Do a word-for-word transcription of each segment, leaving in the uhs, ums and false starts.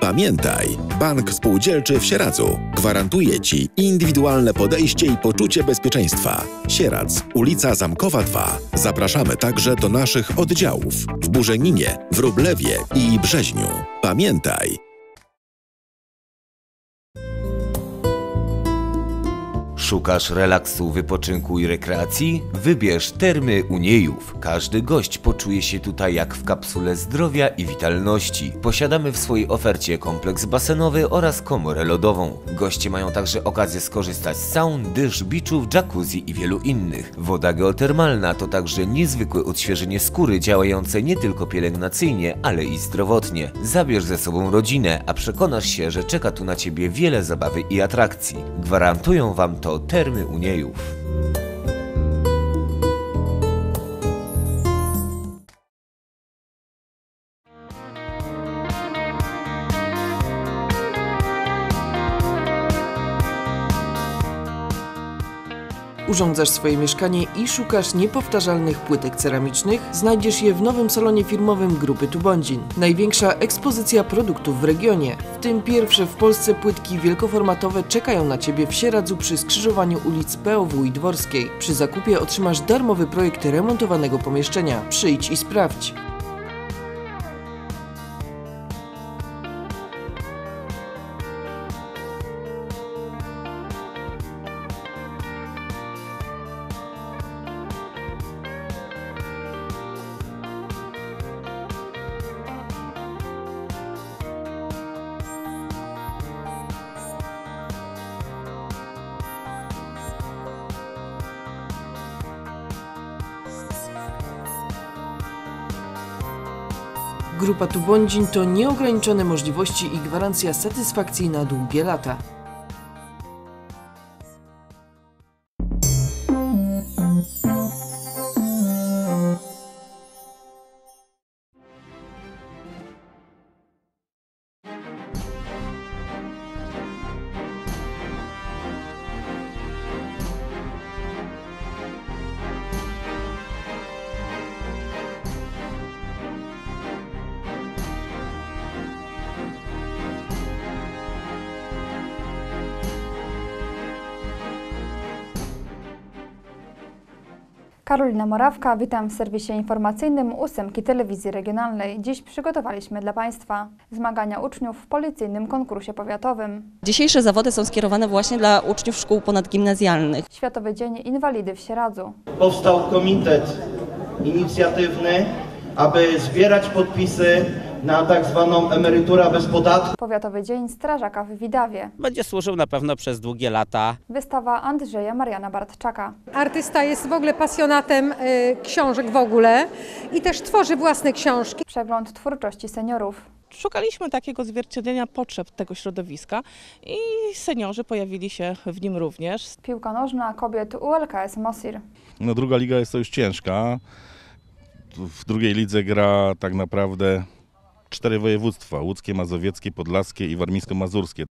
Pamiętaj, Bank Spółdzielczy w Sieradzu gwarantuje Ci indywidualne podejście i poczucie bezpieczeństwa. Sieradz, ulica Zamkowa dwa. Zapraszamy także do naszych oddziałów w Burzeninie, Wróblewie i Brzeźniu. Pamiętaj. Szukasz relaksu, wypoczynku i rekreacji? Wybierz Termy Uniejów. Każdy gość poczuje się tutaj jak w kapsule zdrowia i witalności. Posiadamy w swojej ofercie kompleks basenowy oraz komorę lodową. Goście mają także okazję skorzystać z saun, dysz, beachów, jacuzzi i wielu innych. Woda geotermalna to także niezwykłe odświeżenie skóry działające nie tylko pielęgnacyjnie, ale i zdrowotnie. Zabierz ze sobą rodzinę, a przekonasz się, że czeka tu na Ciebie wiele zabawy i atrakcji. Gwarantują Wam to Termy Uniejów. Urządzasz swoje mieszkanie i szukasz niepowtarzalnych płytek ceramicznych? Znajdziesz je w nowym salonie firmowym Grupy Tubondzin. Największa ekspozycja produktów w regionie, w tym pierwsze w Polsce płytki wielkoformatowe czekają na Ciebie w Sieradzu przy skrzyżowaniu ulic P O W i Dworskiej. Przy zakupie otrzymasz darmowy projekt remontowanego pomieszczenia. Przyjdź i sprawdź. Grupa Tubondzin to nieograniczone możliwości i gwarancja satysfakcji na długie lata. Karolina Morawka, witam w serwisie informacyjnym ósemki Telewizji Regionalnej. Dziś przygotowaliśmy dla Państwa zmagania uczniów w policyjnym konkursie powiatowym. Dzisiejsze zawody są skierowane właśnie dla uczniów szkół ponadgimnazjalnych. Światowy Dzień Inwalidy w Sieradzu. Powstał komitet inicjatywny, aby zbierać podpisy na tak zwaną emeryturę bez podatku. Powiatowy Dzień Strażaka w Widawie. Będzie służył na pewno przez długie lata. Wystawa Andrzeja Mariana Bartczaka. Artysta jest w ogóle pasjonatem y, książek w ogóle i też tworzy własne książki. Przegląd twórczości seniorów. Szukaliśmy takiego zwierciadlenia potrzeb tego środowiska i seniorzy pojawili się w nim również. Piłka nożna kobiet U L K S Mosir. No, druga liga jest to już ciężka. W drugiej lidze gra tak naprawdę cztery województwa: łódzkie, mazowieckie, podlaskie i warmińsko-mazurskie.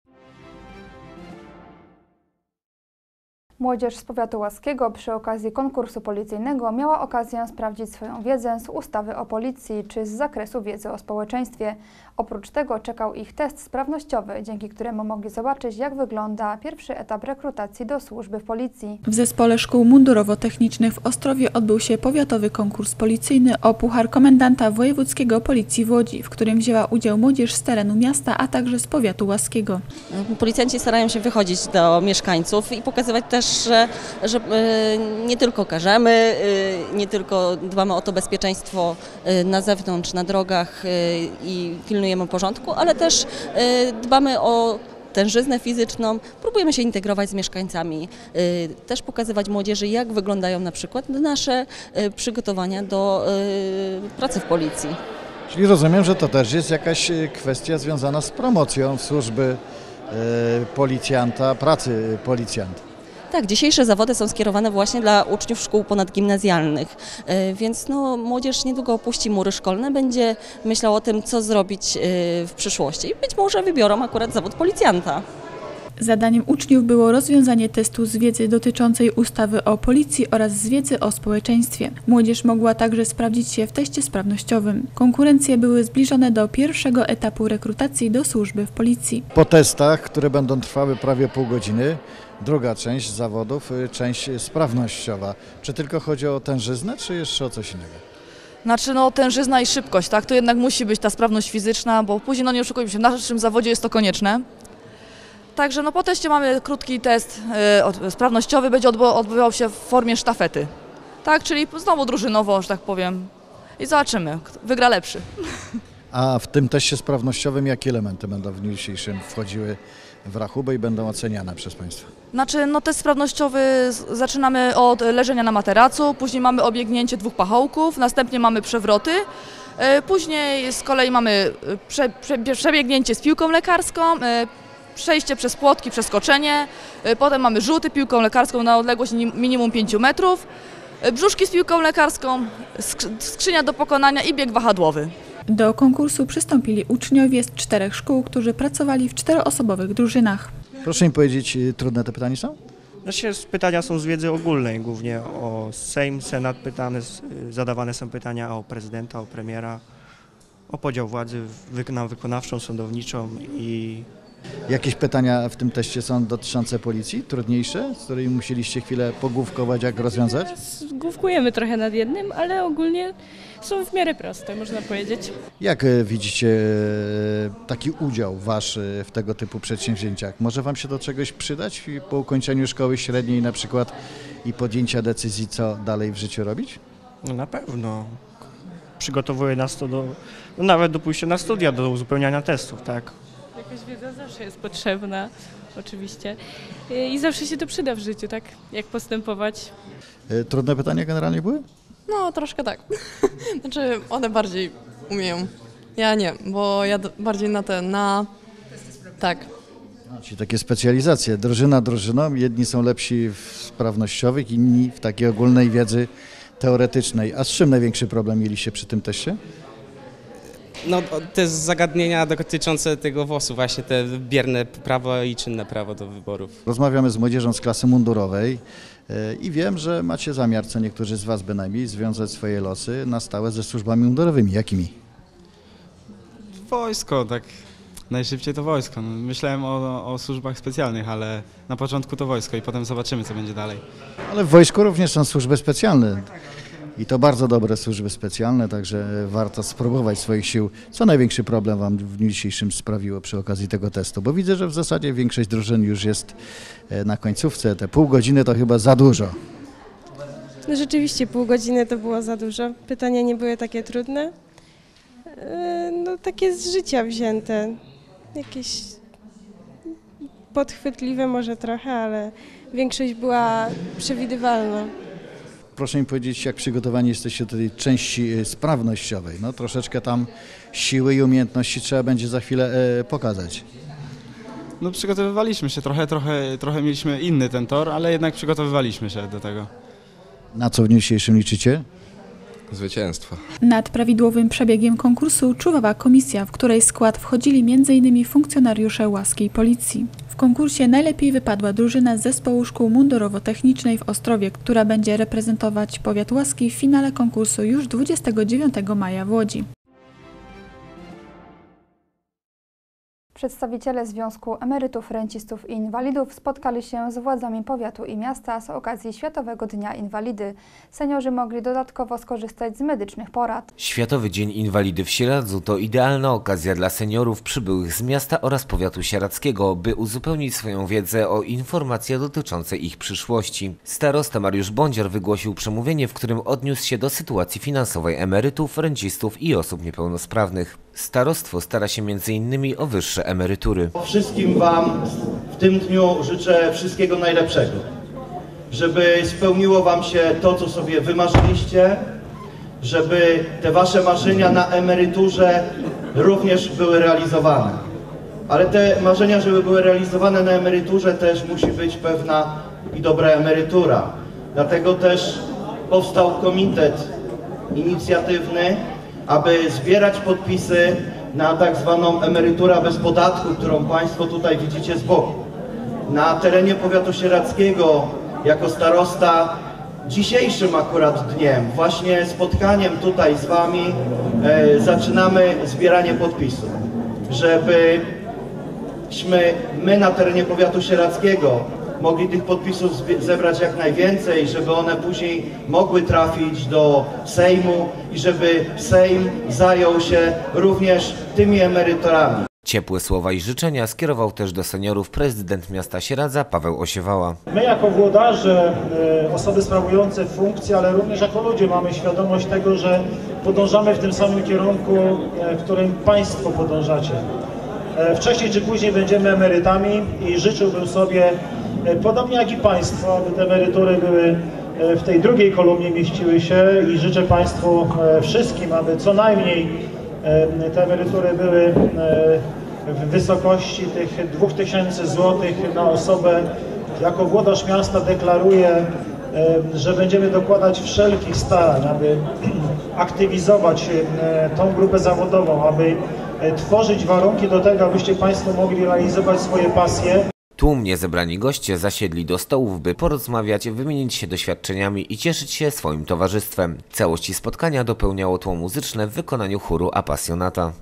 Młodzież z powiatu łaskiego przy okazji konkursu policyjnego miała okazję sprawdzić swoją wiedzę z ustawy o policji czy z zakresu wiedzy o społeczeństwie. Oprócz tego czekał ich test sprawnościowy, dzięki któremu mogli zobaczyć, jak wygląda pierwszy etap rekrutacji do służby w policji. W Zespole Szkół Mundurowo-Technicznych w Ostrowie odbył się powiatowy konkurs policyjny o Puchar Komendanta Wojewódzkiego Policji w Łodzi, w którym wzięła udział młodzież z terenu miasta, a także z powiatu łaskiego. Policjanci starają się wychodzić do mieszkańców i pokazywać też, że, że nie tylko karzemy, nie tylko dbamy o to bezpieczeństwo na zewnątrz, na drogach i pilnujemy porządku, ale też dbamy o tężyznę fizyczną, próbujemy się integrować z mieszkańcami, też pokazywać młodzieży, jak wyglądają na przykład nasze przygotowania do pracy w policji. Czyli rozumiem, że to też jest jakaś kwestia związana z promocją służby policjanta, pracy policjanta. Tak, dzisiejsze zawody są skierowane właśnie dla uczniów szkół ponadgimnazjalnych, więc no, młodzież niedługo opuści mury szkolne, będzie myślała o tym, co zrobić w przyszłości i być może wybiorą akurat zawód policjanta. Zadaniem uczniów było rozwiązanie testu z wiedzy dotyczącej ustawy o policji oraz z wiedzy o społeczeństwie. Młodzież mogła także sprawdzić się w teście sprawnościowym. Konkurencje były zbliżone do pierwszego etapu rekrutacji do służby w policji. Po testach, które będą trwały prawie pół godziny, druga część zawodów, część sprawnościowa. Czy tylko chodzi o tężyznę, czy jeszcze o coś innego? Znaczy no tężyzna i szybkość, tak? To jednak musi być ta sprawność fizyczna, bo później, no nie oszukujmy się, w naszym zawodzie jest to konieczne. Także no po teście mamy krótki test y, sprawnościowy, będzie odbywał się w formie sztafety. Tak, czyli znowu drużynowo, że tak powiem. I zobaczymy, wygra lepszy. A w tym teście sprawnościowym jakie elementy będą w dniu dzisiejszym wchodziły w rachubę i będą oceniane przez Państwa? Znaczy, no test sprawnościowy zaczynamy od leżenia na materacu, później mamy obiegnięcie dwóch pachołków, następnie mamy przewroty, później z kolei mamy prze, prze, przebiegnięcie z piłką lekarską, przejście przez płotki, przeskoczenie, potem mamy rzuty piłką lekarską na odległość minimum pięciu metrów, brzuszki z piłką lekarską, skrzynia do pokonania i bieg wahadłowy. Do konkursu przystąpili uczniowie z czterech szkół, którzy pracowali w czteroosobowych drużynach. Proszę mi powiedzieć, trudne te pytania są? Znaczy, pytania są z wiedzy ogólnej, głównie o Sejm, Senat pytane, zadawane są pytania o prezydenta, o premiera, o podział władzy na wykonawczą, sądowniczą i... Jakieś pytania w tym teście są dotyczące policji, trudniejsze, z którymi musieliście chwilę pogłówkować, jak rozwiązać? Główkujemy trochę nad jednym, ale ogólnie są w miarę proste, można powiedzieć. Jak widzicie taki udział Wasz w tego typu przedsięwzięciach? Może Wam się do czegoś przydać po ukończeniu szkoły średniej na przykład i podjęcia decyzji, co dalej w życiu robić? No na pewno. Przygotowuje nas to do, no nawet do pójścia na studia, do uzupełniania testów, tak? Jakaś wiedza zawsze jest potrzebna, oczywiście. I zawsze się to przyda w życiu, tak? Jak postępować. Trudne pytania generalnie były? No, troszkę tak. Znaczy, one bardziej umieją. Ja nie, bo ja bardziej na te, na... Tak. No, czyli takie specjalizacje. Drużyna drużyną. Jedni są lepsi w sprawnościowych, inni w takiej ogólnej wiedzy teoretycznej. A z czym największy problem mieliście przy tym teście? No te zagadnienia dotyczące tego wosu, właśnie te bierne prawo i czynne prawo do wyborów. Rozmawiamy z młodzieżą z klasy mundurowej i wiem, że macie zamiar, co niektórzy z Was bynajmniej, związać swoje losy na stałe ze służbami mundurowymi. Jakimi? Wojsko, tak najszybciej to wojsko. Myślałem o, o służbach specjalnych, ale na początku to wojsko i potem zobaczymy, co będzie dalej. Ale w wojsku również są służby specjalne. I to bardzo dobre służby specjalne, także warto spróbować swoich sił. Co największy problem Wam w dniu dzisiejszym sprawiło przy okazji tego testu? Bo widzę, że w zasadzie większość drużyn już jest na końcówce. Te pół godziny to chyba za dużo. No rzeczywiście pół godziny to było za dużo. Pytania nie były takie trudne. No takie z życia wzięte. Jakieś podchwytliwe może trochę, ale większość była przewidywalna. Proszę mi powiedzieć, jak przygotowani jesteście do tej części sprawnościowej. No troszeczkę tam siły i umiejętności trzeba będzie za chwilę e, pokazać. No przygotowywaliśmy się trochę, trochę, trochę mieliśmy inny ten tor, ale jednak przygotowywaliśmy się do tego. Na co w dniu dzisiejszym liczycie? Zwycięstwo. Nad prawidłowym przebiegiem konkursu czuwała komisja, w której skład wchodzili m in innymi funkcjonariusze łaskiej policji. W konkursie najlepiej wypadła drużyna z zespołu szkół mundurowo-technicznej w Ostrowie, która będzie reprezentować powiat łaski w finale konkursu już dwudziestego dziewiątego maja w Łodzi. Przedstawiciele Związku Emerytów, Rencistów i Inwalidów spotkali się z władzami powiatu i miasta z okazji Światowego Dnia Inwalidy. Seniorzy mogli dodatkowo skorzystać z medycznych porad. Światowy Dzień Inwalidy w Sieradzu to idealna okazja dla seniorów przybyłych z miasta oraz powiatu sieradzkiego, by uzupełnić swoją wiedzę o informacje dotyczące ich przyszłości. Starosta Mariusz Bądziar wygłosił przemówienie, w którym odniósł się do sytuacji finansowej emerytów, rencistów i osób niepełnosprawnych. Starostwo stara się między innymi o wyższe emerytury. Wszystkim Wam w tym dniu życzę wszystkiego najlepszego, żeby spełniło Wam się to, co sobie wymarzyliście, żeby te Wasze marzenia na emeryturze również były realizowane. Ale te marzenia, żeby były realizowane na emeryturze, też musi być pewna i dobra emerytura. Dlatego też powstał komitet inicjatywny, aby zbierać podpisy na tak zwaną emeryturę bez podatku, którą Państwo tutaj widzicie z boku. na terenie powiatu sieradzkiego jako starosta dzisiejszym akurat dniem, właśnie spotkaniem tutaj z Wami, e, zaczynamy zbieranie podpisów, żebyśmy my na terenie powiatu sieradzkiego mogli tych podpisów zebrać jak najwięcej, żeby one później mogły trafić do Sejmu i żeby Sejm zajął się również tymi emeryturami. Ciepłe słowa i życzenia skierował też do seniorów prezydent miasta Sieradza Paweł Osiewała. My jako włodarze, osoby sprawujące funkcje, ale również jako ludzie mamy świadomość tego, że podążamy w tym samym kierunku, w którym Państwo podążacie. Wcześniej czy później będziemy emerytami i życzyłbym sobie, podobnie jak i Państwo, aby te emerytury były w tej drugiej kolumnie mieściły się i życzę Państwu wszystkim, aby co najmniej te emerytury były w wysokości tych dwóch tysięcy złotych na osobę. Jako włodarz miasta deklaruję, że będziemy dokładać wszelkich starań, aby aktywizować tą grupę zawodową, aby tworzyć warunki do tego, abyście Państwo mogli realizować swoje pasje. Tłumnie zebrani goście zasiedli do stołów, by porozmawiać, wymienić się doświadczeniami i cieszyć się swoim towarzystwem. Całości spotkania dopełniało tło muzyczne w wykonaniu chóru Appassionata.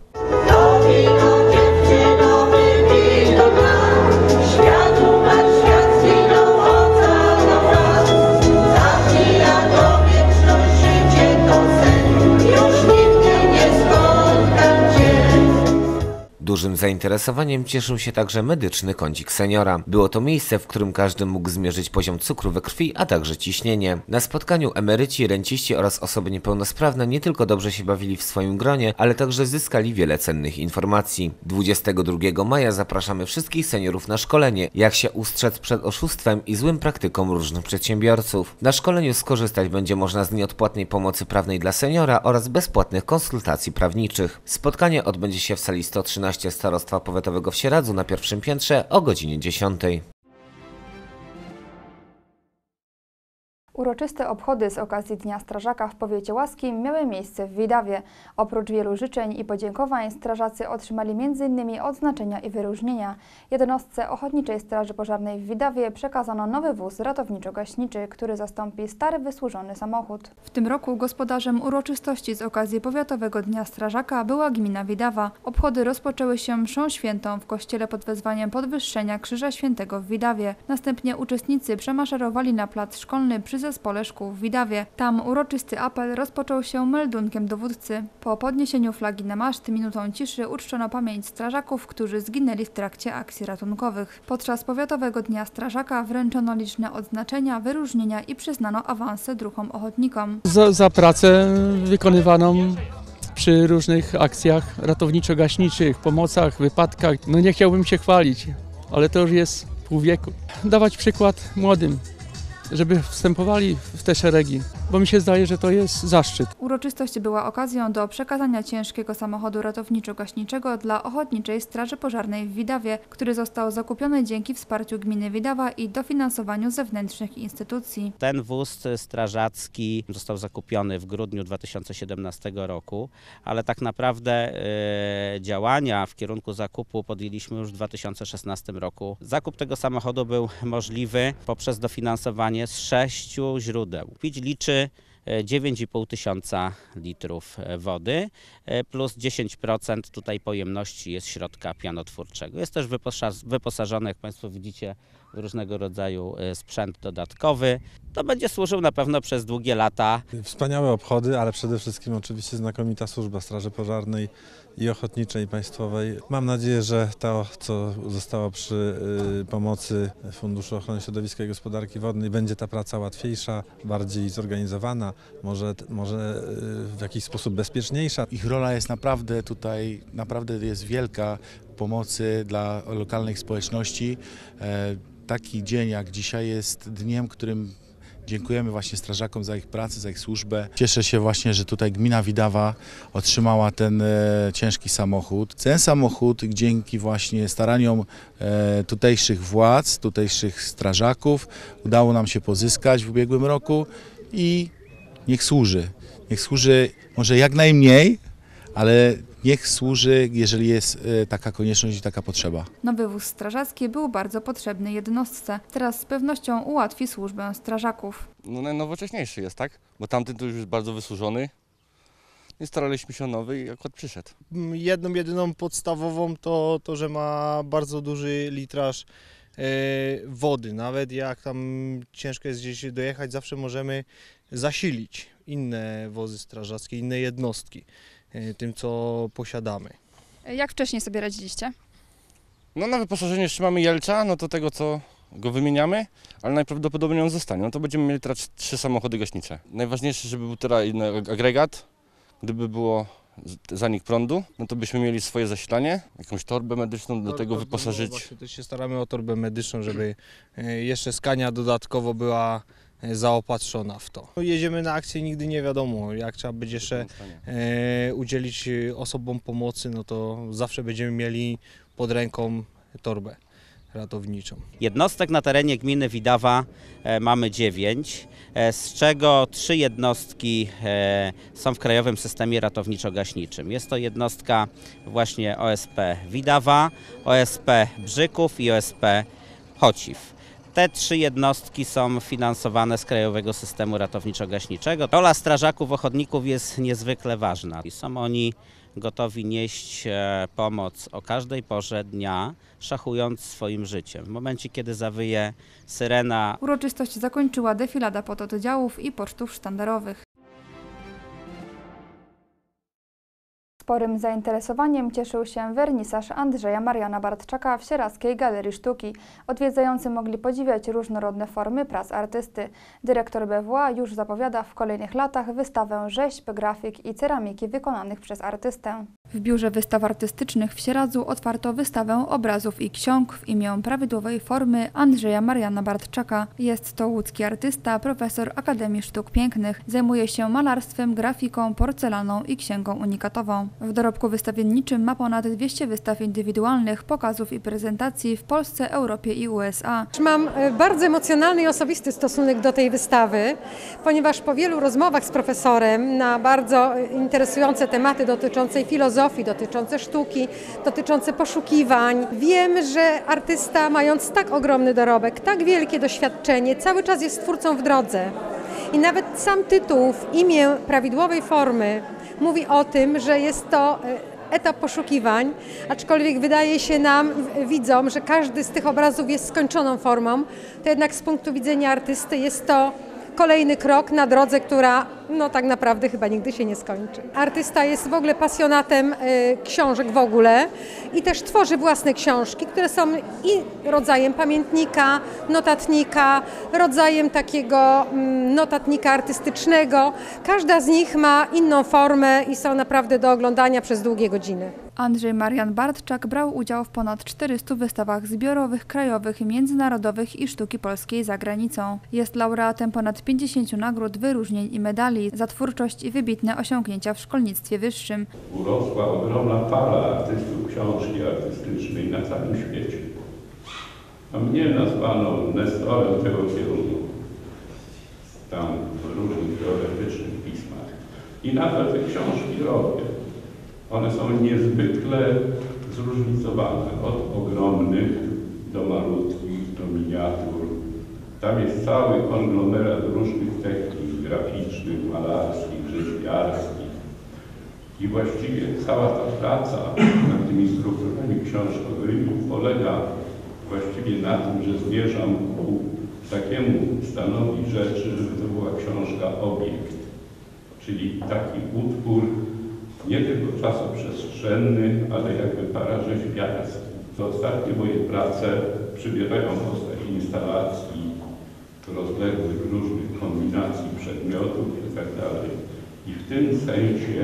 Dużym zainteresowaniem cieszył się także medyczny kącik seniora. Było to miejsce, w którym każdy mógł zmierzyć poziom cukru we krwi, a także ciśnienie. Na spotkaniu emeryci, renciści oraz osoby niepełnosprawne nie tylko dobrze się bawili w swoim gronie, ale także zyskali wiele cennych informacji. dwudziestego drugiego maja zapraszamy wszystkich seniorów na szkolenie, jak się ustrzec przed oszustwem i złym praktykom różnych przedsiębiorców. Na szkoleniu skorzystać będzie można z nieodpłatnej pomocy prawnej dla seniora oraz bezpłatnych konsultacji prawniczych. Spotkanie odbędzie się w sali sto trzynaście Starostwa Powiatowego w Sieradzu na pierwszym piętrze o godzinie dziesiątej. Uroczyste obchody z okazji Dnia Strażaka w powiecie łaskim miały miejsce w Widawie. Oprócz wielu życzeń i podziękowań strażacy otrzymali między innymi odznaczenia i wyróżnienia. Jednostce Ochotniczej Straży Pożarnej w Widawie przekazano nowy wóz ratowniczo-gaśniczy, który zastąpi stary wysłużony samochód. W tym roku gospodarzem uroczystości z okazji Powiatowego Dnia Strażaka była gmina Widawa. Obchody rozpoczęły się mszą świętą w kościele pod wezwaniem podwyższenia Krzyża Świętego w Widawie. Następnie uczestnicy przemaszerowali na plac szkolny przy zespole szkół w Widawie. Tam uroczysty apel rozpoczął się meldunkiem dowódcy. Po podniesieniu flagi na maszt minutą ciszy uczczono pamięć strażaków, którzy zginęli w trakcie akcji ratunkowych. Podczas Powiatowego Dnia Strażaka wręczono liczne odznaczenia, wyróżnienia i przyznano awanse druhom ochotnikom. Za, za pracę wykonywaną przy różnych akcjach ratowniczo-gaśniczych, pomocach, wypadkach. No nie chciałbym się chwalić, ale to już jest pół wieku. Dawać przykład młodym, żeby wstępowali w te szeregi, bo mi się zdaje, że to jest zaszczyt. Uroczystość była okazją do przekazania ciężkiego samochodu ratowniczo-gaśniczego dla Ochotniczej Straży Pożarnej w Widawie, który został zakupiony dzięki wsparciu gminy Widawa i dofinansowaniu zewnętrznych instytucji. Ten wóz strażacki został zakupiony w grudniu dwa tysiące siedemnastego roku, ale tak naprawdę e, działania w kierunku zakupu podjęliśmy już w dwa tysiące szesnastym roku. Zakup tego samochodu był możliwy poprzez dofinansowanie z sześciu źródeł. Pić liczy dziewięć i pół tysiąca litrów wody plus dziesięć procent tutaj pojemności jest środka pianotwórczego. Jest też wyposażony, jak Państwo widzicie, w różnego rodzaju sprzęt dodatkowy. To będzie służył na pewno przez długie lata. Wspaniałe obchody, ale przede wszystkim oczywiście znakomita służba Straży Pożarnej i Ochotniczej, i Państwowej. Mam nadzieję, że to, co zostało przy pomocy Funduszu Ochrony Środowiska i Gospodarki Wodnej, będzie ta praca łatwiejsza, bardziej zorganizowana, może, może w jakiś sposób bezpieczniejsza. Ich rola jest naprawdę tutaj, naprawdę jest wielka pomocy dla lokalnych społeczności. Taki dzień jak dzisiaj jest dniem, którym dziękujemy właśnie strażakom za ich pracę, za ich służbę. Cieszę się właśnie, że tutaj gmina Widawa otrzymała ten e, ciężki samochód. Ten samochód dzięki właśnie staraniom e, tutejszych władz, tutejszych strażaków udało nam się pozyskać w ubiegłym roku i niech służy. Niech służy może jak najmniej, ale niech służy, jeżeli jest taka konieczność i taka potrzeba. Nowy wóz strażacki był bardzo potrzebny jednostce. Teraz z pewnością ułatwi służbę strażaków. No najnowocześniejszy jest, tak? Bo tamten to już jest bardzo wysłużony. I staraliśmy się o nowy i akurat przyszedł. Jedną, jedyną podstawową to, to że ma bardzo duży litraż e, wody. Nawet jak tam ciężko jest gdzieś dojechać, zawsze możemy zasilić inne wozy strażackie, inne jednostki e, tym, co posiadamy. Jak wcześniej sobie radziliście? No na wyposażeniu jeszcze mamy Jelcza, no to tego co go wymieniamy, ale najprawdopodobniej on zostanie. No to będziemy mieli teraz trzy samochody gaśnicze. Najważniejsze, żeby był teraz inny agregat. Gdyby było zanik prądu, no to byśmy mieli swoje zasilanie, jakąś torbę medyczną do tego wyposażyć. Właśnie też się staramy o torbę medyczną, żeby jeszcze skania dodatkowo była zaopatrzona w to. Jedziemy na akcję, nigdy nie wiadomo, jak trzeba będzie jeszcze e, udzielić osobom pomocy, no to zawsze będziemy mieli pod ręką torbę ratowniczą. Jednostek na terenie gminy Widawa e, mamy dziewięć, e, z czego trzy jednostki e, są w Krajowym Systemie Ratowniczo-Gaśniczym. Jest to jednostka właśnie O S P Widawa, O S P Brzyków i O S P Chociw. Te trzy jednostki są finansowane z Krajowego Systemu Ratowniczo-Gaśniczego. Rola strażaków ochotników jest niezwykle ważna. Są oni gotowi nieść pomoc o każdej porze dnia, szachując swoim życiem. W momencie, kiedy zawyje syrena. Uroczystość zakończyła defilada pododdziałów i pocztów sztandarowych. Sporym zainteresowaniem cieszył się wernisaż Andrzeja Mariana Bartczaka w Sierawskiej Galerii Sztuki. Odwiedzający mogli podziwiać różnorodne formy prac artysty. Dyrektor B W A już zapowiada w kolejnych latach wystawę rzeźb, grafik i ceramiki wykonanych przez artystę. W Biurze Wystaw Artystycznych w Sieradzu otwarto wystawę obrazów i ksiąg w imię prawidłowej formy Andrzeja Mariana Bartczaka. Jest to łódzki artysta, profesor Akademii Sztuk Pięknych. Zajmuje się malarstwem, grafiką, porcelaną i księgą unikatową. W dorobku wystawienniczym ma ponad dwieście wystaw indywidualnych, pokazów i prezentacji w Polsce, Europie i U S A. Mam bardzo emocjonalny i osobisty stosunek do tej wystawy, ponieważ po wielu rozmowach z profesorem na bardzo interesujące tematy dotyczące filozofii, dotyczące sztuki, dotyczące poszukiwań, wiem, że artysta, mając tak ogromny dorobek, tak wielkie doświadczenie, cały czas jest twórcą w drodze. I nawet sam tytuł w imię prawidłowej formy mówi o tym, że jest to etap poszukiwań, aczkolwiek wydaje się nam, widzom, że każdy z tych obrazów jest skończoną formą, to jednak z punktu widzenia artysty jest to kolejny krok na drodze, która no tak naprawdę chyba nigdy się nie skończy. Artysta jest w ogóle pasjonatem y, książek w ogóle i też tworzy własne książki, które są i rodzajem pamiętnika, notatnika, rodzajem takiego mm, notatnika artystycznego. Każda z nich ma inną formę i są naprawdę do oglądania przez długie godziny. Andrzej Marian Bartczak brał udział w ponad czterystu wystawach zbiorowych, krajowych, międzynarodowych i sztuki polskiej za granicą. Jest laureatem ponad pięćdziesięciu nagród, wyróżnień i medali za twórczość i wybitne osiągnięcia w szkolnictwie wyższym. Urosła ogromna fala artystów książki artystycznej na całym świecie. A mnie nazwano nestorem tego kierunku. Tam w różnych teoretycznych pismach. I nadal te książki robię. One są niezwykle zróżnicowane, od ogromnych do malutkich, do miniatur. Tam jest cały konglomerat różnych technik graficznych, malarskich, rzeźbiarskich. I właściwie cała ta praca nad tymi strukturami książkowymi polega właściwie na tym, że zmierzam ku takiemu stanowi rzeczy, żeby to była książka obiekt, czyli taki utwór nie tylko czasoprzestrzenny, ale jakby pararzeźbiarski. To ostatnie moje prace przybierają postać instalacji rozległych różnych kombinacji przedmiotów itd. I w tym sensie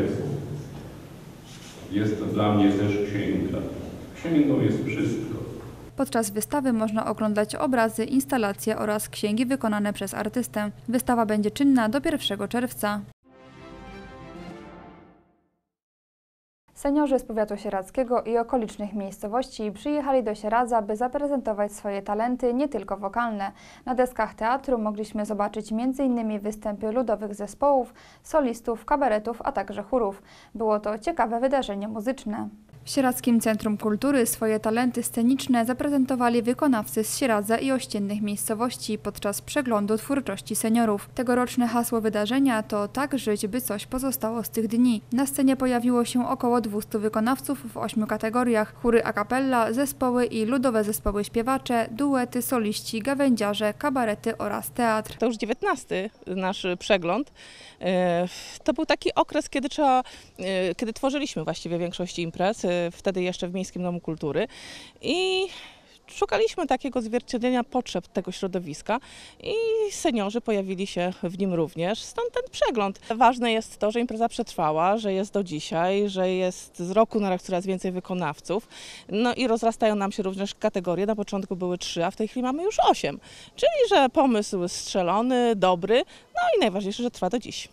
jest to dla mnie też księga. Księgą jest wszystko. Podczas wystawy można oglądać obrazy, instalacje oraz księgi wykonane przez artystę. Wystawa będzie czynna do pierwszego czerwca. Seniorzy z powiatu sieradzkiego i okolicznych miejscowości przyjechali do Sieradza, by zaprezentować swoje talenty nie tylko wokalne. Na deskach teatru mogliśmy zobaczyć między innymi występy ludowych zespołów, solistów, kabaretów, a także chórów. Było to ciekawe wydarzenie muzyczne. W Sieradzkim Centrum Kultury swoje talenty sceniczne zaprezentowali wykonawcy z Sieradza i ościennych miejscowości podczas przeglądu twórczości seniorów. Tegoroczne hasło wydarzenia to "Tak żyć, by coś pozostało z tych dni". Na scenie pojawiło się około dwustu wykonawców w ośmiu kategoriach: chóry a cappella, zespoły i ludowe zespoły śpiewacze, duety, soliści, gawędziarze, kabarety oraz teatr. To już dziewiętnasty nasz przegląd. To był taki okres, kiedy trzeba, kiedy tworzyliśmy właściwie większość imprez, wtedy jeszcze w Miejskim Domu Kultury i szukaliśmy takiego odzwierciedlenia potrzeb tego środowiska i seniorzy pojawili się w nim również, stąd ten przegląd. Ważne jest to, że impreza przetrwała, że jest do dzisiaj, że jest z roku na rok coraz więcej wykonawców, no i rozrastają nam się również kategorie. Na początku były trzy, a w tej chwili mamy już osiem, czyli że pomysł strzelony, dobry, no i najważniejsze, że trwa do dziś.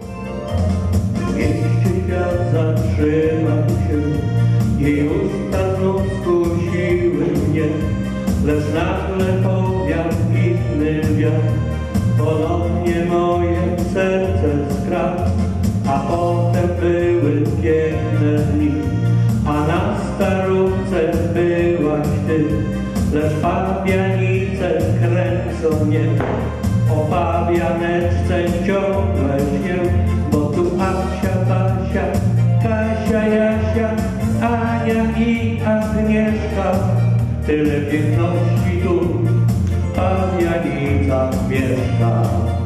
Jeśli świat zatrzymał się, jej usta znów skusiły mnie, lecz nagle powiał inny wiatr, ponownie moje serce skradł, a potem były piękne dni, a na starówce byłaś ty, lecz pawianice kręcą mnie, o pawianeczce ciągle śnię, bo tu Asia, Basia, Kasia, Jasia, Ania i Agnieszka, tyle piękności tu pawianica mieszka.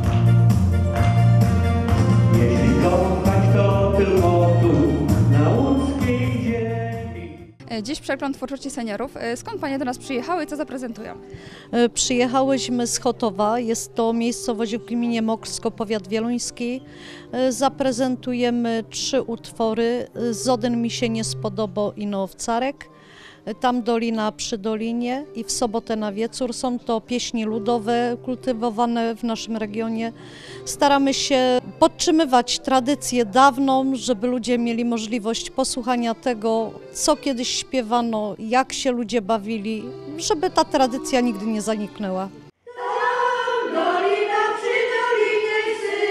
Jeśli kochać, to tylko tu, na łódzkiej ziemi. Dziś przegląd twórczości seniorów. Skąd Panie do nas przyjechały i co zaprezentują? Przyjechałyśmy z Chotowa, jest to miejscowość w gminie Mokrsko, powiat wieluński. Zaprezentujemy trzy utwory: Zoden mi się nie spodobał i no wcarek, Tam dolina przy dolinie i W sobotę na wieczór. Są to pieśni ludowe kultywowane w naszym regionie. Staramy się podtrzymywać tradycję dawną, żeby ludzie mieli możliwość posłuchania tego, co kiedyś śpiewano, jak się ludzie bawili, żeby ta tradycja nigdy nie zaniknęła. Tam dolina przy dolinie,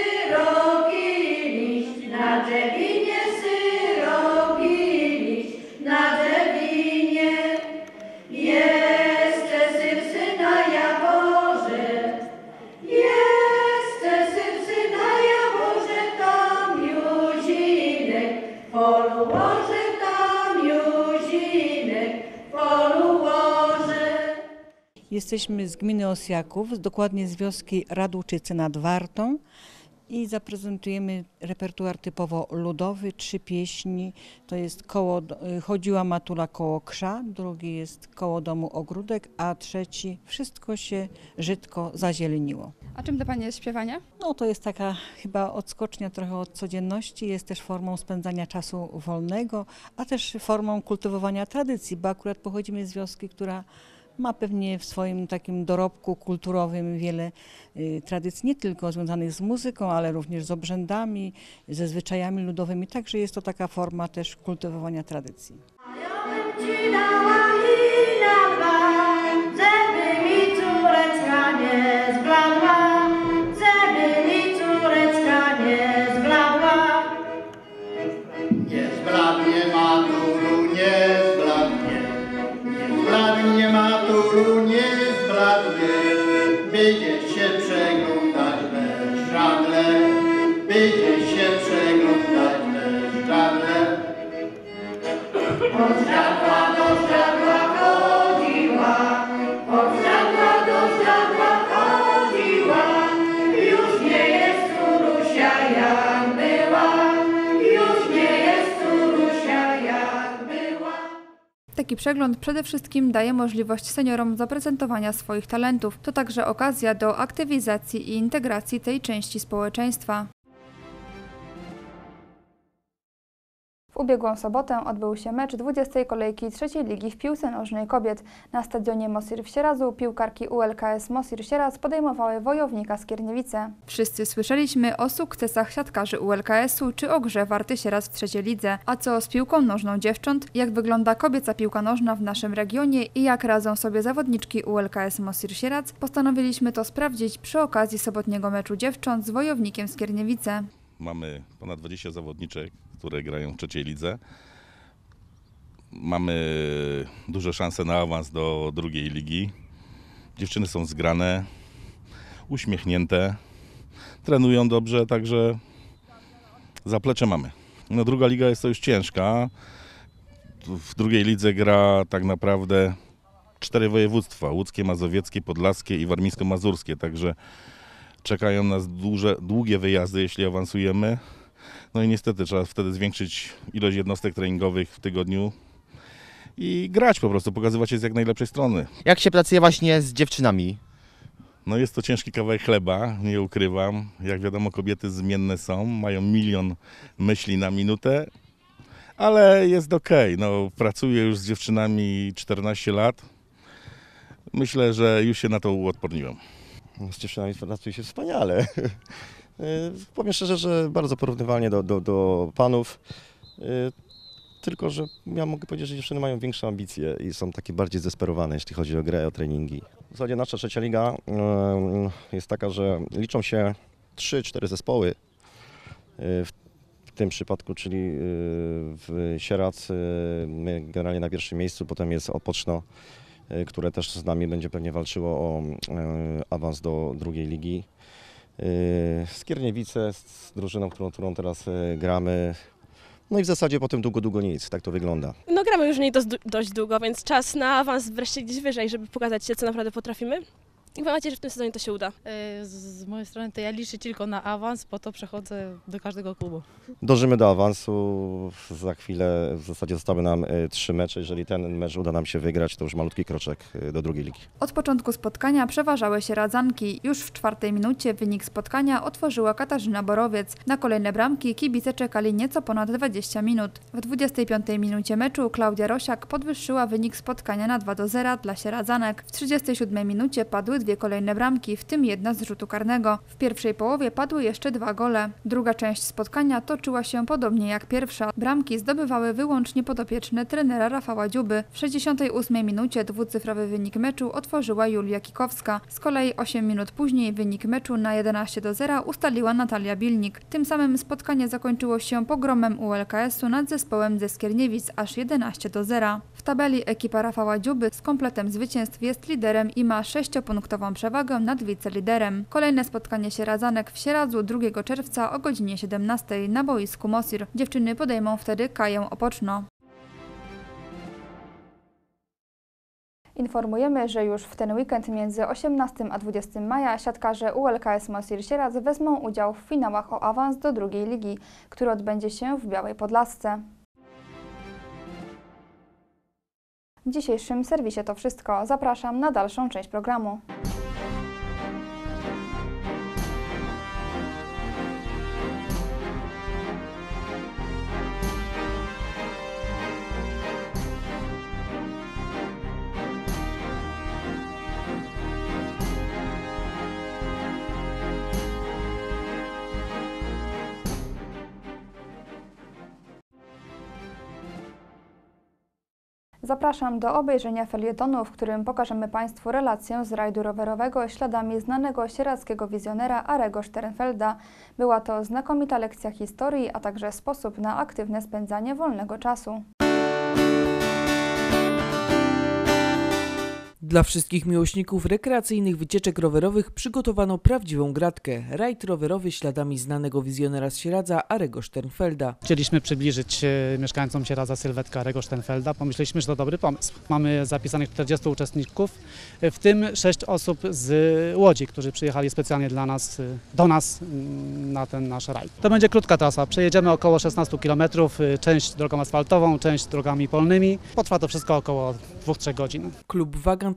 syroki liść, na drzewinie syroki liść, na drzewinie. Jeszcze syn syna Jaworze, jeszcze syn syna Jaworze, tam Juzinek w polu łoże, tam Juzinek w polu łoże. Jesteśmy z gminy Osjaków, dokładnie z wioski Radłuczyce nad Wartą i zaprezentujemy repertuar typowo ludowy, trzy pieśni. To jest koło, Chodziła matula koło krza, drugi jest Koło domu ogródek, a trzeci Wszystko się żydko zazieleniło. A czym dla Pani jest śpiewanie? No to jest taka chyba odskocznia trochę od codzienności, jest też formą spędzania czasu wolnego, a też formą kultywowania tradycji, bo akurat pochodzimy z wioski, która ma pewnie w swoim takim dorobku kulturowym wiele y, tradycji, nie tylko związanych z muzyką, ale również z obrzędami, ze zwyczajami ludowymi. Także jest to taka forma też kultywowania tradycji. Ci dała i na dwa, żeby mi córeczka nie zbladła, żeby mi córeczka nie zbladła. Nie zbladnie matulu, nie zbladnie, nie zbladnie matulu, nie zbladnie, będziesz się przeglądać bez żadle, będziesz się przeglądać bez żadle. Od żadła do żadła chodziła, od żadła do żadła chodziła, już nie jest Curusia jak była, już nie jest Curusia jak była. Taki przegląd przede wszystkim daje możliwość seniorom zaprezentowania swoich talentów. To także okazja do aktywizacji i integracji tej części społeczeństwa. W W ubiegłą sobotę odbył się mecz dwudziestej kolejki trzeciej ligi w piłce nożnej kobiet. Na stadionie Mosir w Sieradzu piłkarki U L K S Mosir Sieradz podejmowały Wojownika Skierniewice. Wszyscy słyszeliśmy o sukcesach siatkarzy U L K S-u czy o grze Warty Sieradz w trzeciej lidze. A co z piłką nożną dziewcząt? Jak wygląda kobieca piłka nożna w naszym regionie i jak radzą sobie zawodniczki U L K S Mosir Sieradz? Postanowiliśmy to sprawdzić przy okazji sobotniego meczu dziewcząt z Wojownikiem Skierniewice. Mamy ponad dwadzieścia zawodniczek, które grają w trzeciej lidze. Mamy duże szanse na awans do drugiej ligi. Dziewczyny są zgrane, uśmiechnięte, trenują dobrze, także zaplecze mamy. No, druga liga jest to już ciężka. W drugiej lidze gra tak naprawdę cztery województwa: łódzkie, mazowieckie, podlaskie i warmińsko-mazurskie, także czekają nas duże, długie wyjazdy, jeśli awansujemy. No i niestety trzeba wtedy zwiększyć ilość jednostek treningowych w tygodniu i grać po prostu, pokazywać się z jak najlepszej strony. Jak się pracuje właśnie z dziewczynami? No jest to ciężki kawałek chleba, nie ukrywam. Jak wiadomo, kobiety zmienne są, mają milion myśli na minutę, ale jest okej. No, pracuję już z dziewczynami czternaście lat. Myślę, że już się na to uodporniłem. Z dziewczynami pracuje się wspaniale. Powiem szczerze, że bardzo porównywalnie do, do, do panów. Tylko że ja mogę powiedzieć, że dziewczyny mają większe ambicje i są takie bardziej zdesperowane, jeśli chodzi o grę, o treningi. W zasadzie nasza trzecia liga jest taka, że liczą się trzy cztery zespoły w tym przypadku, czyli w Sieradz my generalnie na pierwszym miejscu, potem jest Opoczno, które też z nami będzie pewnie walczyło o awans do drugiej ligi. Skierniewice z drużyną, którą, którą teraz gramy. No i w zasadzie potem długo, długo nic, tak to wygląda. No gramy już nie dość, dość długo, więc czas na awans wreszcie gdzieś wyżej, żeby pokazać się, co naprawdę potrafimy. I mam nadzieję, że w tym sezonie to się uda. Z mojej strony to ja liczę tylko na awans, po to przechodzę do każdego klubu. Dążymy do awansu, za chwilę w zasadzie zostały nam trzy mecze. Jeżeli ten mecz uda nam się wygrać, to już malutki kroczek do drugiej ligi. Od początku spotkania przeważały sieradzanki. Już w czwartej minucie wynik spotkania otworzyła Katarzyna Borowiec. Na kolejne bramki kibice czekali nieco ponad dwadzieścia minut. W dwudziestej piątej minucie meczu Klaudia Rosiak podwyższyła wynik spotkania na dwa do zera dla sieradzanek. W trzydziestej siódmej minucie padły dwie kolejne bramki, w tym jedna z rzutu karnego. W pierwszej połowie padły jeszcze dwa gole. Druga część spotkania toczyła się podobnie jak pierwsza. Bramki zdobywały wyłącznie podopieczne trenera Rafała Dziuby. W sześćdziesiątej ósmej minucie dwucyfrowy wynik meczu otworzyła Julia Kikowska. Z kolei osiem minut później wynik meczu na jedenaście do zera ustaliła Natalia Bilnik. Tym samym spotkanie zakończyło się pogromem U L K S-u nad zespołem ze Skierniewic aż jedenaście do zera. W tabeli ekipa Rafała Dziuby z kompletem zwycięstw jest liderem i ma sześciopunktową przewagę nad wiceliderem. Kolejne spotkanie sieradzanek w Sieradzu drugiego czerwca o godzinie siedemnastej na boisku Mosir. Dziewczyny podejmą wtedy Kaję Opoczno. Informujemy, że już w ten weekend między osiemnastego a dwudziestego maja siatkarze U L K S Mosir Sieradz wezmą udział w finałach o awans do drugiej ligi, który odbędzie się w Białej Podlasce. W dzisiejszym serwisie to wszystko. Zapraszam na dalszą część programu. Zapraszam do obejrzenia felietonu, w którym pokażemy Państwu relację z rajdu rowerowego śladami znanego sieradzkiego wizjonera Arego Sternfelda. Była to znakomita lekcja historii, a także sposób na aktywne spędzanie wolnego czasu. Dla wszystkich miłośników rekreacyjnych wycieczek rowerowych przygotowano prawdziwą gratkę. Rajd rowerowy śladami znanego wizjonera z Sieradza Arego Sternfelda. Chcieliśmy przybliżyć mieszkańcom Sieradza sylwetkę Arego Sternfelda. Pomyśleliśmy, że to dobry pomysł. Mamy zapisanych czterdziestu uczestników, w tym sześć osób z Łodzi, którzy przyjechali specjalnie dla nas, do nas na ten nasz rajd. To będzie krótka trasa. Przejedziemy około szesnaście kilometrów, część drogą asfaltową, część drogami polnymi. Potrwa to wszystko około dwóch do trzech godzin. Klub Wagant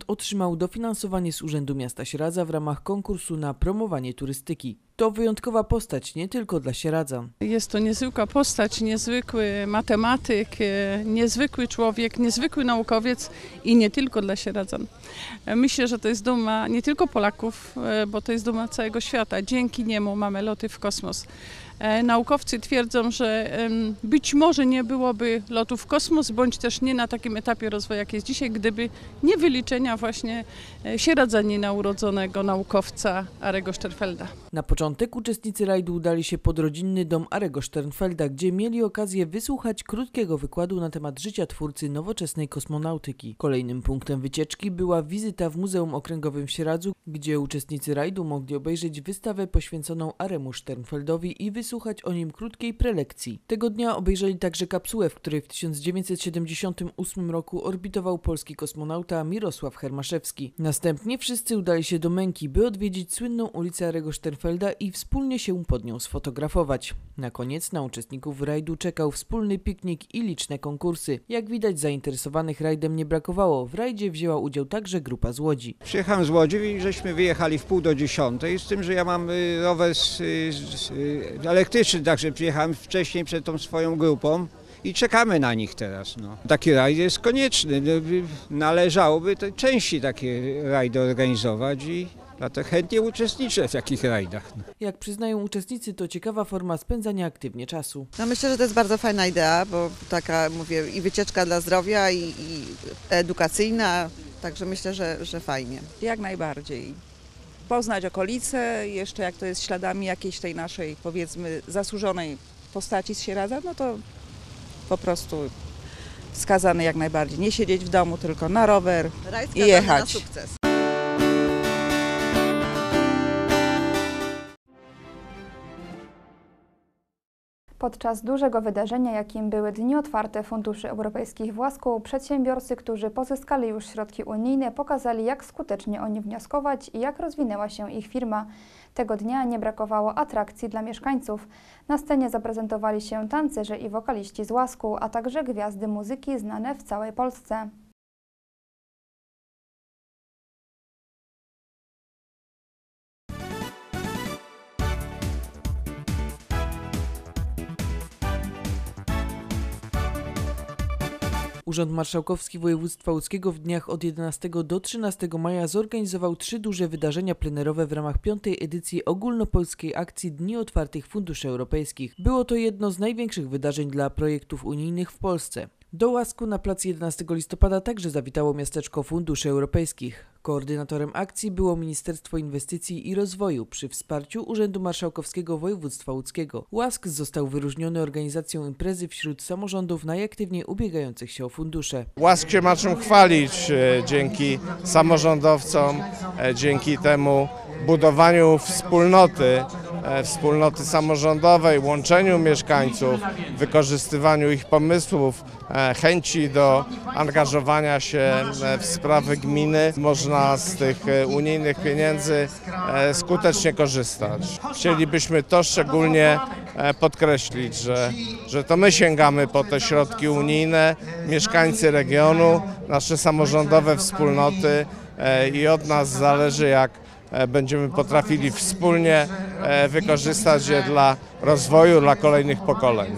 Komendant otrzymał dofinansowanie z Urzędu Miasta Sieradza w ramach konkursu na promowanie turystyki. To wyjątkowa postać nie tylko dla Sieradzan. Jest to niezwykła postać, niezwykły matematyk, niezwykły człowiek, niezwykły naukowiec i nie tylko dla Sieradzan. Myślę, że to jest duma nie tylko Polaków, bo to jest duma całego świata. Dzięki niemu mamy loty w kosmos. Naukowcy twierdzą, że być może nie byłoby lotów w kosmos, bądź też nie na takim etapie rozwoju, jak jest dzisiaj, gdyby nie wyliczenia właśnie sieradzanina urodzonego naukowca Arego Sternfelda. Na początek uczestnicy rajdu udali się pod rodzinny dom Arego Sternfelda, gdzie mieli okazję wysłuchać krótkiego wykładu na temat życia twórcy nowoczesnej kosmonautyki. Kolejnym punktem wycieczki była wizyta w Muzeum Okręgowym w Sieradzu, gdzie uczestnicy rajdu mogli obejrzeć wystawę poświęconą Aremu Sternfeldowi i wysłuchać o nim krótkiej prelekcji. Tego dnia obejrzeli także kapsułę, w której w tysiąc dziewięćset siedemdziesiątym ósmym roku orbitował polski kosmonauta Mirosław Hermaszewski. Następnie wszyscy udali się do Męki, by odwiedzić słynną ulicę Arego Sternfelda i wspólnie się pod nią sfotografować. Na koniec na uczestników rajdu czekał wspólny piknik i liczne konkursy. Jak widać, zainteresowanych rajdem nie brakowało. W rajdzie wzięła udział także grupa z Łodzi. Przyjechałem z Łodzi i żeśmy wyjechali w pół do dziesiątej, z tym, że ja mam rower z, z, z, elektryczny, także przyjechałem wcześniej przed tą swoją grupą i czekamy na nich teraz. No. Taki rajd jest konieczny, należałoby te częściej takie rajdy organizować i dlatego chętnie uczestniczę w takich rajdach. Jak przyznają uczestnicy, to ciekawa forma spędzania aktywnie czasu. No myślę, że to jest bardzo fajna idea, bo taka, mówię, i wycieczka dla zdrowia, i, i edukacyjna, także myślę, że, że fajnie. Jak najbardziej. Poznać okolice, jeszcze jak to jest śladami jakiejś tej naszej, powiedzmy, zasłużonej postaci z Sieradza, no to po prostu wskazane jak najbardziej. Nie siedzieć w domu, tylko na rower i jechać. Na sukces. Podczas dużego wydarzenia, jakim były Dni Otwarte Funduszy Europejskich w Łasku, przedsiębiorcy, którzy pozyskali już środki unijne, pokazali, jak skutecznie o nie wnioskować i jak rozwinęła się ich firma. Tego dnia nie brakowało atrakcji dla mieszkańców. Na scenie zaprezentowali się tancerze i wokaliści z Łasku, a także gwiazdy muzyki znane w całej Polsce. Urząd Marszałkowski Województwa Łódzkiego w dniach od jedenastego do trzynastego maja zorganizował trzy duże wydarzenia plenerowe w ramach piątej edycji ogólnopolskiej akcji Dni Otwartych Funduszy Europejskich. Było to jedno z największych wydarzeń dla projektów unijnych w Polsce. Do Łasku na plac jedenastego listopada także zawitało miasteczko funduszy europejskich. Koordynatorem akcji było Ministerstwo Inwestycji i Rozwoju przy wsparciu Urzędu Marszałkowskiego Województwa Łódzkiego. Łask został wyróżniony organizacją imprezy wśród samorządów najaktywniej ubiegających się o fundusze. Łask się ma czym chwalić e, dzięki samorządowcom, e, dzięki temu budowaniu wspólnoty, e, wspólnoty samorządowej, łączeniu mieszkańców, wykorzystywaniu ich pomysłów, e, chęci do angażowania się e, w sprawy gminy. Można z tych e, unijnych pieniędzy e, skutecznie korzystać. Chcielibyśmy to szczególnie e, podkreślić, że, że to my sięgamy po te środki unijne, mieszkańcy regionu, nasze samorządowe wspólnoty e, i od nas zależy, jak będziemy potrafili wspólnie wykorzystać je dla rozwoju, dla kolejnych pokoleń.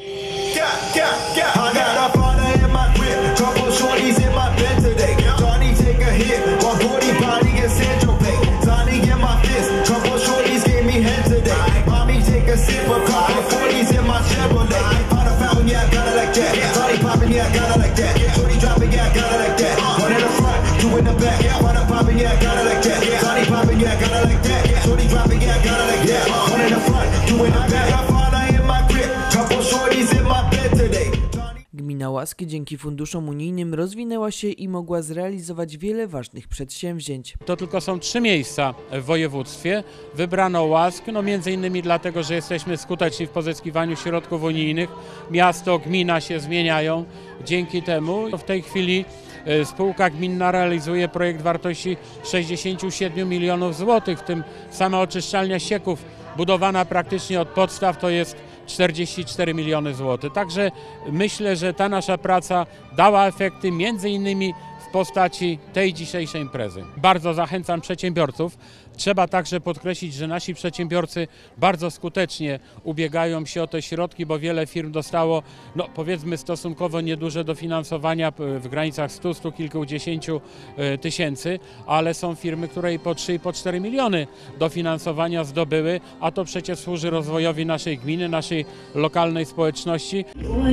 Gmina Łaski dzięki funduszom unijnym rozwinęła się i mogła zrealizować wiele ważnych przedsięwzięć. To tylko są trzy miejsca w województwie. Wybrano Łask, no między innymi dlatego, że jesteśmy skuteczni w pozyskiwaniu środków unijnych. Miasto, gmina się zmieniają. Dzięki temu w tej chwili spółka gminna realizuje projekt wartości sześćdziesiąt siedem milionów złotych, w tym sama oczyszczalnia ścieków budowana praktycznie od podstaw to jest czterdzieści cztery miliony złotych. Także myślę, że ta nasza praca dała efekty między innymi w postaci tej dzisiejszej imprezy. Bardzo zachęcam przedsiębiorców. Trzeba także podkreślić, że nasi przedsiębiorcy bardzo skutecznie ubiegają się o te środki, bo wiele firm dostało, no powiedzmy stosunkowo nieduże dofinansowania w granicach stu, stu kilkudziesięciu tysięcy, ale są firmy, które i po trzy, i po cztery miliony dofinansowania zdobyły, a to przecież służy rozwojowi naszej gminy, naszej lokalnej społeczności.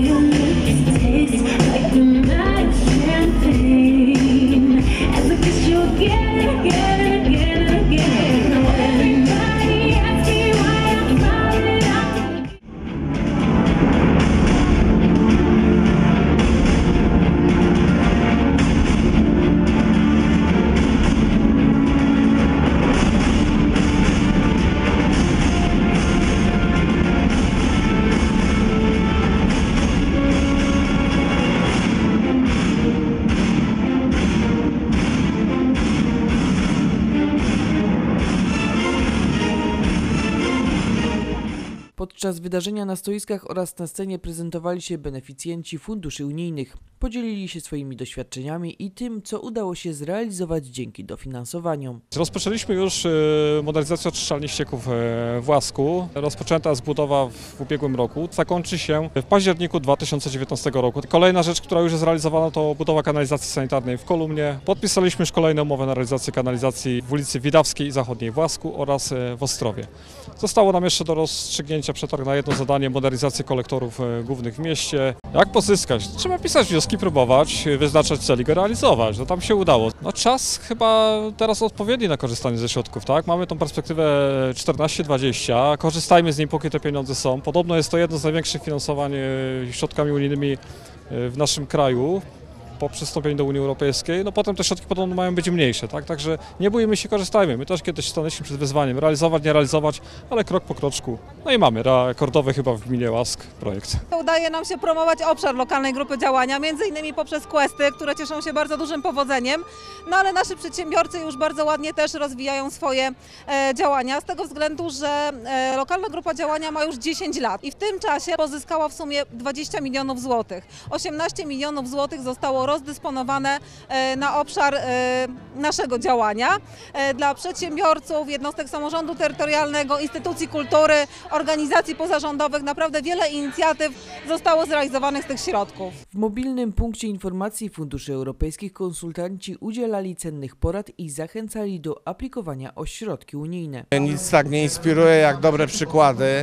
Podczas wydarzenia na stoiskach oraz na scenie prezentowali się beneficjenci funduszy unijnych. Podzielili się swoimi doświadczeniami i tym, co udało się zrealizować dzięki dofinansowaniom. Rozpoczęliśmy już modernizację oczyszczalni ścieków w Łasku. Rozpoczęta jest budowa w ubiegłym roku. Zakończy się w październiku dwa tysiące dziewiętnastego roku. Kolejna rzecz, która już jest zrealizowana, to budowa kanalizacji sanitarnej w Kolumnie. Podpisaliśmy już kolejną umowę na realizację kanalizacji w ulicy Widawskiej i Zachodniej w Łasku oraz w Ostrowie. Zostało nam jeszcze do rozstrzygnięcia przetarg na jedno zadanie modernizacji kolektorów głównych w mieście. Jak pozyskać? Trzeba pisać wnioski, próbować, wyznaczać cel i go realizować. No tam się udało. No czas chyba teraz odpowiedni na korzystanie ze środków, tak? Mamy tą perspektywę czternaście dwadzieścia, korzystajmy z niej, póki te pieniądze są. Podobno jest to jedno z największych finansowań środkami unijnymi w naszym kraju po przystąpieniu do Unii Europejskiej, no potem te środki podobno mają być mniejsze, tak? Także nie bójmy się, korzystajmy. My też kiedyś stanęliśmy przed wyzwaniem, realizować, nie realizować, ale krok po kroczku. No i mamy rekordowy chyba w gminie Łask projekt. Udaje nam się promować obszar lokalnej grupy działania, między innymi poprzez questy, które cieszą się bardzo dużym powodzeniem, no ale nasi przedsiębiorcy już bardzo ładnie też rozwijają swoje e, działania, z tego względu, że e, lokalna grupa działania ma już dziesięć lat i w tym czasie pozyskała w sumie dwadzieścia milionów złotych. osiemnaście milionów złotych zostało rozdysponowane na obszar naszego działania dla przedsiębiorców, jednostek samorządu terytorialnego, instytucji kultury, organizacji pozarządowych. Naprawdę wiele inicjatyw zostało zrealizowanych z tych środków. W mobilnym punkcie informacji funduszy europejskich konsultanci udzielali cennych porad i zachęcali do aplikowania o środki unijne. Nic tak nie inspiruje jak dobre przykłady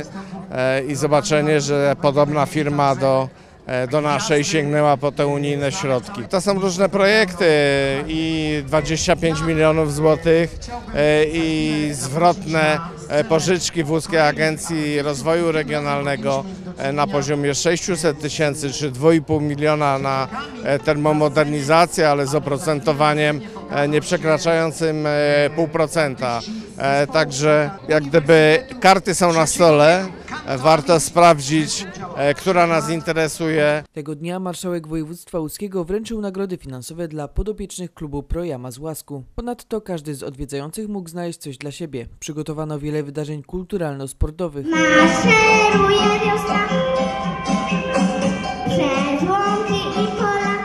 i zobaczenie, że podobna firma do do naszej sięgnęła po te unijne środki. To są różne projekty i dwadzieścia pięć milionów złotych i zwrotne pożyczki w Łódzkiej Agencji Rozwoju Regionalnego na poziomie sześćset tysięcy czy dwa i pół miliona na termomodernizację, ale z oprocentowaniem nie przekraczającym pół procenta. Także jak gdyby karty są na stole, warto sprawdzić, która nas interesuje. Tego dnia marszałek województwa łódzkiego wręczył nagrody finansowe dla podopiecznych klubu Projama z Łasku. Ponadto każdy z odwiedzających mógł znaleźć coś dla siebie. Przygotowano wiele wydarzeń kulturalno-sportowych. Maszeruje wiosna przez łąki i pola.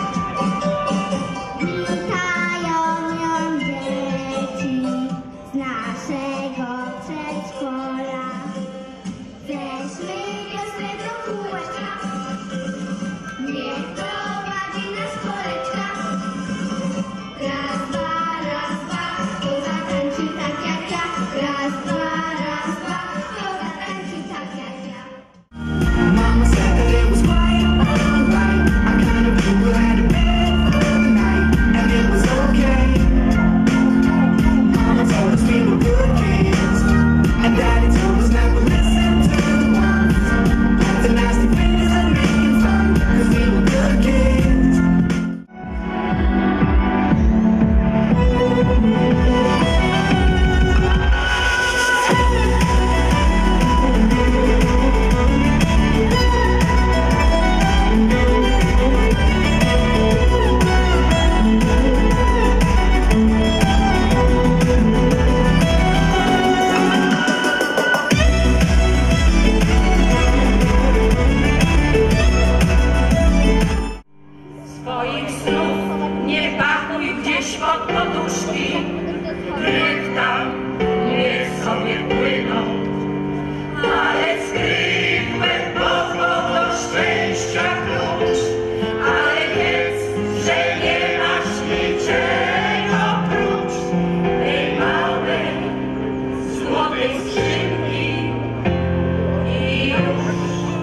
Witają ją dzieci z naszego przedszkola. Weźmy wiosnę do kółeczka, niech prowadzi nas koleczka. Raz, dwa, raz, dwa, to zatańczy tak jak ja. Raz, dwa, raz, dwa, to zatańczy tak jak ja. Mama said życia klucz, ale wiedz, że nie masz niczego prócz tej małej, złotej skrzynki i już,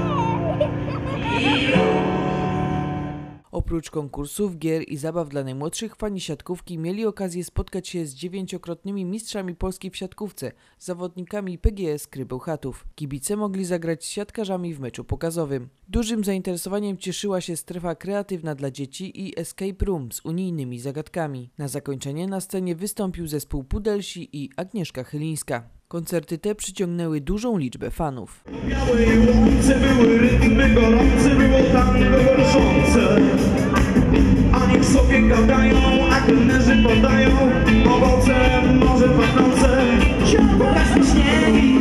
i już. Oprócz konkursów, gier i zabaw dla najmłodszych, fani siatkówki mieli okazję spotkać się z dziewięciokrotnymi mistrzami Polski w siatkówce, zawodnikami P G S Krybeł Chatów. Kibice mogli zagrać z siatkarzami w meczu pokazowym. Dużym zainteresowaniem cieszyła się strefa kreatywna dla dzieci i escape room z unijnymi zagadkami. Na zakończenie na scenie wystąpił zespół Pudelsi i Agnieszka Chylińska. Koncerty te przyciągnęły dużą liczbę fanów. Białej łące były rytmy gorące, było tango gorszące. A niech sobie gadają, a kelnerzy podają owoce, może pachnące. Pokaż mi śniegi,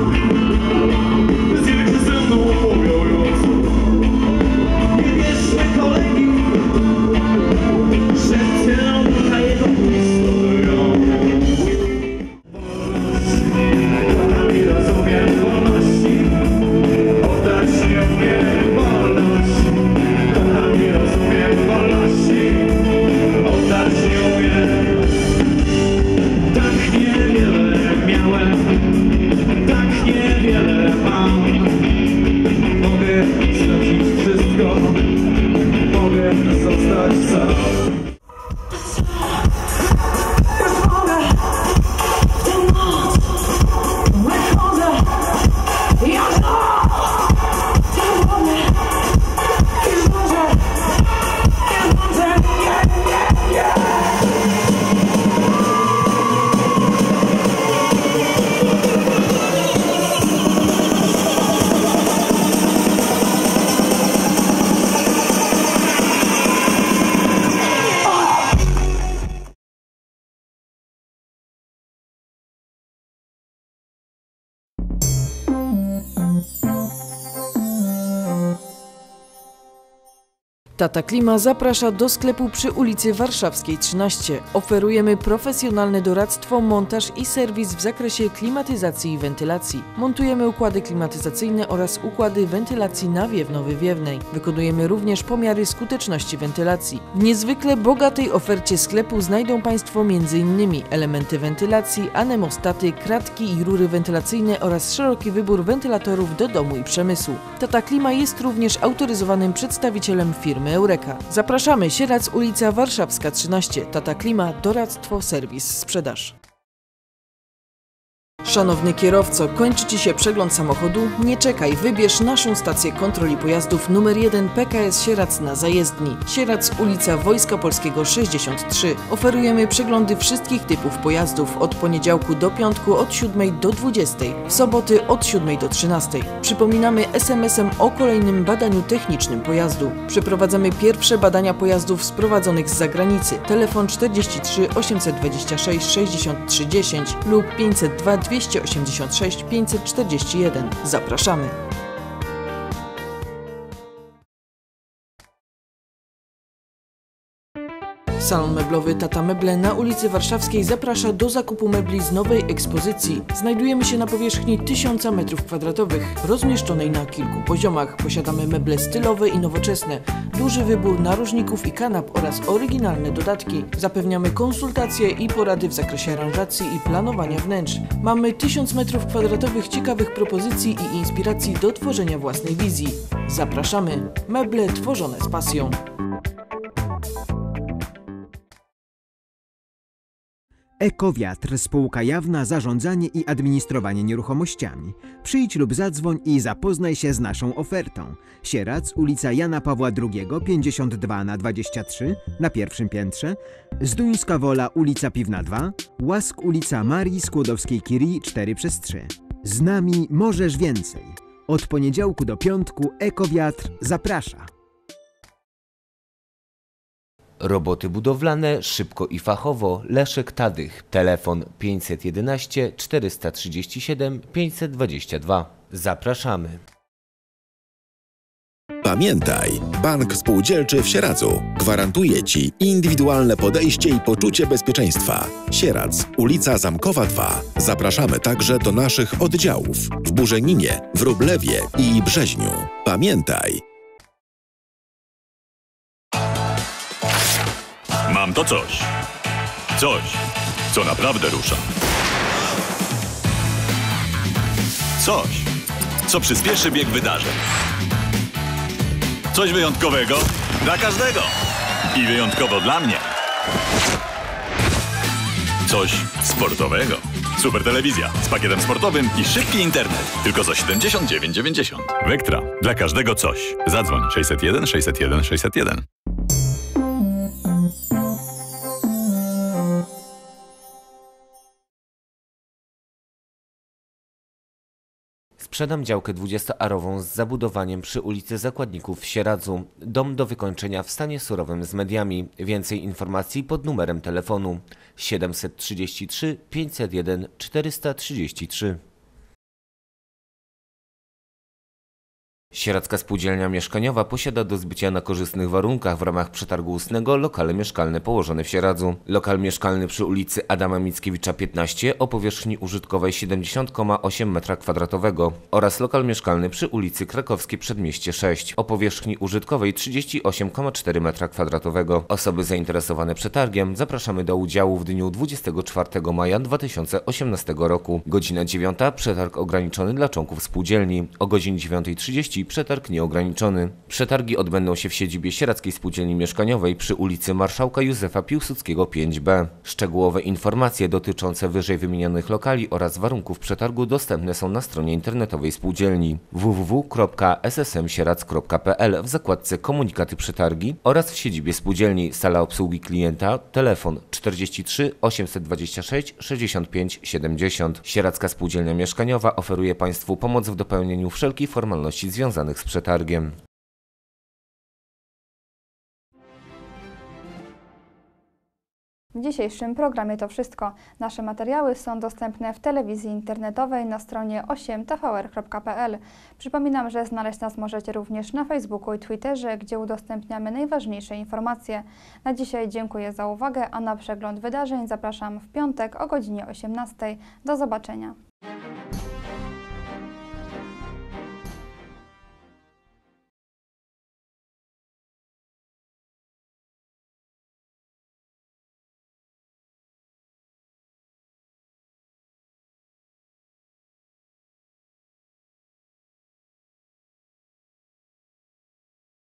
zjedź ze mną opowiadając. Nie bierzmy kolegi, że tę na jego historią. Kochani, rozumiem wolności, oddać nie umiem wolność. Kochani, rozumiem wolności, oddać nie umiem. Tak niewiele miałem, tak niewiele mam. Mogę stracić wszystko, mogę zostać sam. Tata Klima zaprasza do sklepu przy ulicy Warszawskiej trzynaście. Oferujemy profesjonalne doradztwo, montaż i serwis w zakresie klimatyzacji i wentylacji. Montujemy układy klimatyzacyjne oraz układy wentylacji nawiewno-wywiewnej. Wykonujemy również pomiary skuteczności wentylacji. W niezwykle bogatej ofercie sklepu znajdą Państwo między innymi elementy wentylacji, anemostaty, kratki i rury wentylacyjne oraz szeroki wybór wentylatorów do domu i przemysłu. Tata Klima jest również autoryzowanym przedstawicielem firmy Eureka. Zapraszamy, Sieradz, ulica Warszawska trzynaście. Tata Klima, doradztwo, serwis, sprzedaż. Szanowny kierowco, kończy Ci się przegląd samochodu? Nie czekaj, wybierz naszą stację kontroli pojazdów numer jeden P K S Sieradz na zajezdni. Sieradz, ulica Wojska Polskiego sześćdziesiąt trzy. Oferujemy przeglądy wszystkich typów pojazdów od poniedziałku do piątku od siódmej do dwudziestej, w soboty od siódmej do trzynastej. Przypominamy es em esem o kolejnym badaniu technicznym pojazdu. Przeprowadzamy pierwsze badania pojazdów sprowadzonych z zagranicy. Telefon czterdzieści trzy osiemset dwadzieścia sześć sześćdziesiąt trzy dziesięć lub pięćset dwa dwieście osiemdziesiąt sześć pięćset czterdzieści jeden. Zapraszamy. Salon meblowy Tata Meble na ulicy Warszawskiej zaprasza do zakupu mebli z nowej ekspozycji. Znajdujemy się na powierzchni tysiąc metrów kwadratowych, rozmieszczonej na kilku poziomach. Posiadamy meble stylowe i nowoczesne, duży wybór narożników i kanap oraz oryginalne dodatki. Zapewniamy konsultacje i porady w zakresie aranżacji i planowania wnętrz. Mamy tysiąc metrów kwadratowych ciekawych propozycji i inspiracji do tworzenia własnej wizji. Zapraszamy. Meble tworzone z pasją. Ekowiatr, spółka jawna, zarządzanie i administrowanie nieruchomościami. Przyjdź lub zadzwoń i zapoznaj się z naszą ofertą. Sieradz, ulica Jana Pawła drugiego, pięćdziesiąt dwa na dwadzieścia trzy, na pierwszym piętrze. Zduńska Wola, ulica Piwna dwa. Łask, ulica Marii Skłodowskiej-Curie, cztery przez trzy. Z nami możesz więcej. Od poniedziałku do piątku Ekowiatr zaprasza. Roboty budowlane szybko i fachowo. Leszek Tadych. Telefon pięćset jedenaście czterysta trzydzieści siedem pięćset dwadzieścia dwa. Zapraszamy. Pamiętaj, Bank Spółdzielczy w Sieradzu gwarantuje Ci indywidualne podejście i poczucie bezpieczeństwa. Sieradz, ulica Zamkowa dwa. Zapraszamy także do naszych oddziałów w Burzeninie, Wróblewie i Brzeźniu. Pamiętaj, Mam to coś. Coś, co naprawdę rusza. Coś, co przyspieszy bieg wydarzeń. Coś wyjątkowego dla każdego. I wyjątkowo dla mnie. Coś sportowego. Super telewizja z pakietem sportowym i szybki internet. Tylko za siedemdziesiąt dziewięć dziewięćdziesiąt. Vectra. Dla każdego coś. Zadzwoń sześćset jeden sześćset jeden sześćset jeden. Sprzedam działkę dwudziestoarową z zabudowaniem przy ulicy Zakładników w Sieradzu. Dom do wykończenia w stanie surowym z mediami. Więcej informacji pod numerem telefonu siedemset trzydzieści trzy pięćset jeden czterysta trzydzieści trzy. Sieradzka Spółdzielnia Mieszkaniowa posiada do zbycia na korzystnych warunkach w ramach przetargu ustnego lokale mieszkalne położone w Sieradzu. Lokal mieszkalny przy ulicy Adama Mickiewicza piętnaście o powierzchni użytkowej siedemdziesiąt przecinek osiem metra kwadratowego oraz lokal mieszkalny przy ulicy Krakowskiej Przedmieście sześć o powierzchni użytkowej trzydzieści osiem przecinek cztery metra kwadratowego. Osoby zainteresowane przetargiem zapraszamy do udziału w dniu dwudziestego czwartego maja dwa tysiące osiemnastego roku. Godzina dziewiąta przetarg ograniczony dla członków spółdzielni. O godzinie dziewiątej trzydzieści przetarg nieograniczony. Przetargi odbędą się w siedzibie Sieradzkiej Spółdzielni Mieszkaniowej przy ulicy Marszałka Józefa Piłsudskiego pięć B. Szczegółowe informacje dotyczące wyżej wymienionych lokali oraz warunków przetargu dostępne są na stronie internetowej spółdzielni w w w kropka s s m sieradz kropka p l w zakładce Komunikaty Przetargi oraz w siedzibie spółdzielni sala obsługi klienta, telefon czterdzieści trzy osiemset dwadzieścia sześć sześćdziesiąt pięć siedemdziesiąt. Sieradzka Spółdzielnia Mieszkaniowa oferuje Państwu pomoc w dopełnieniu wszelkich formalności związanych z przetargiem. W dzisiejszym programie to wszystko. Nasze materiały są dostępne w telewizji internetowej na stronie osiem t v r kropka p l. Przypominam, że znaleźć nas możecie również na Facebooku i Twitterze, gdzie udostępniamy najważniejsze informacje. Na dzisiaj dziękuję za uwagę, a na przegląd wydarzeń zapraszam w piątek o godzinie osiemnastej. Do zobaczenia.